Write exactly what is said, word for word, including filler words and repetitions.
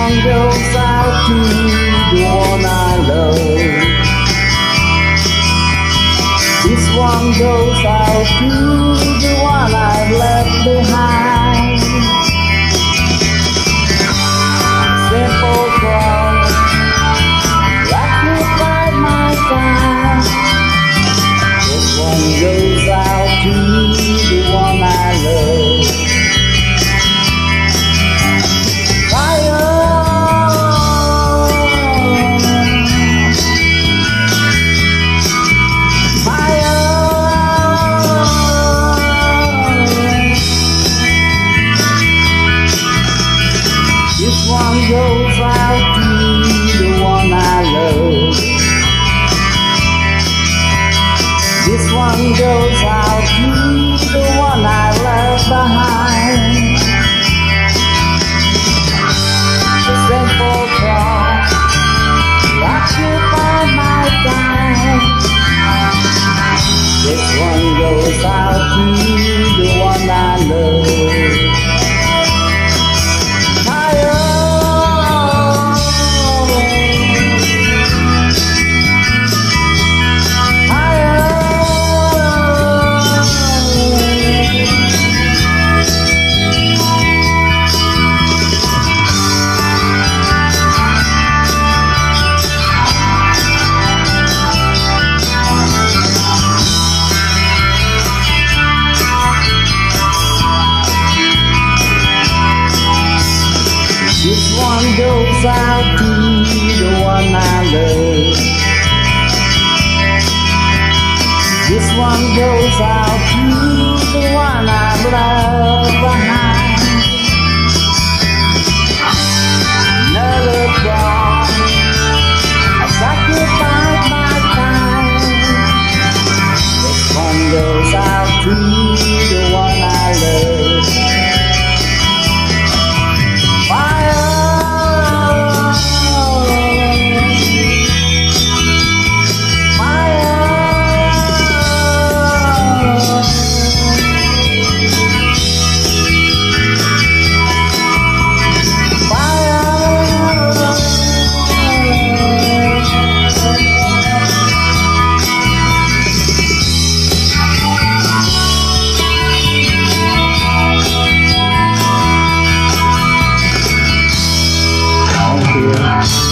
one goes out to the one I love. This one goes out to the one I've left behind. Simple cross, occupied my time. This one goes out to the one I love. This one goes out to the one I love. This one goes out to the one I left behind. The simple cross occupied my time. This one goes out to the one I love. This one goes out to the one I love. This one goes out to the one I've left behind. Another cross has occupied my time. This one goes out to the one I love. Yeah.